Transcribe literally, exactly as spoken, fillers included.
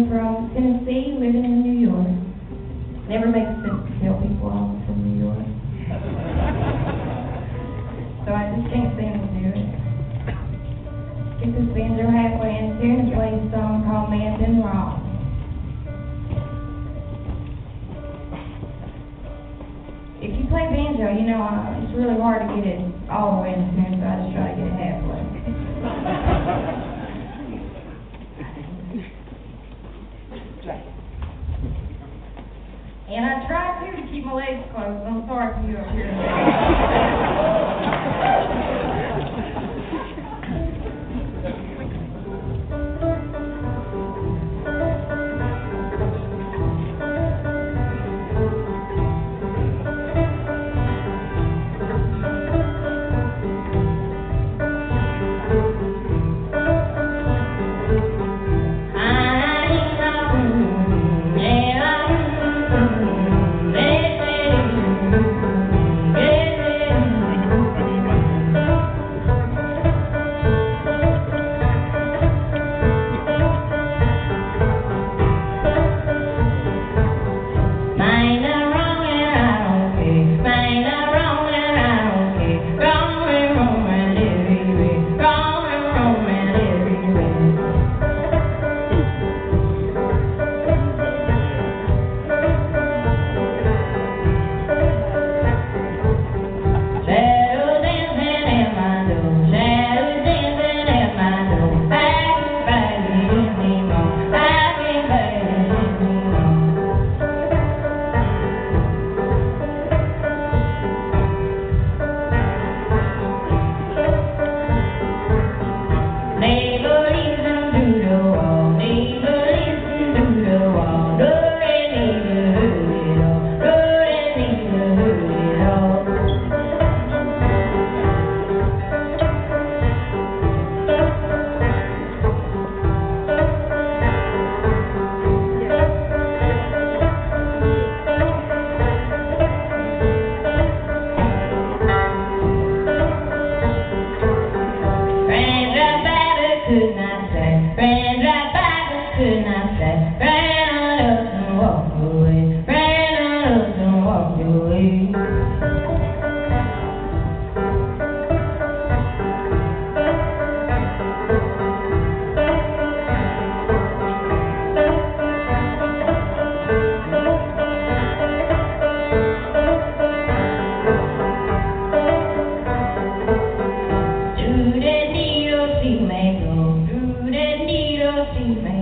originally from Tennessee, living in New York. Never makes sense to tell people I'm from New York. So I just can't seem to do it. Get this banjo halfway in tune and play a song called Man Been Wrong. If you play banjo, you know, uh, it's really hard to get it all the way in tune, so I just try to get it halfway. And I try to to keep my legs closed. I'm sorry for you up here. See